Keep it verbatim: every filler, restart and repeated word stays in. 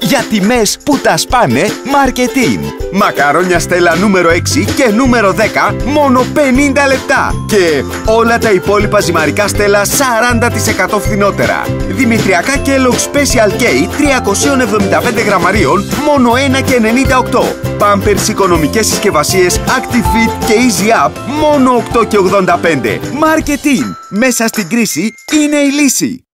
Για τιμές που τα σπάνε, Marketing. Μακαρόνια Στέλλα νούμερο έξι και νούμερο δέκα, μόνο πενήντα λεπτά. Και όλα τα υπόλοιπα ζυμαρικά Στέλλα σαράντα τοις εκατό φθηνότερα. Δημητριακά Kellogg's Special K τριακόσια εβδομήντα πέντε γραμμαρίων, μόνο ένα και ενενήντα οκτώ. Pampers οικονομικές συσκευασίες ActiveFit και Easy Up, μόνο οκτώ και ογδόντα πέντε. Marketing. Μέσα στην κρίση είναι η λύση.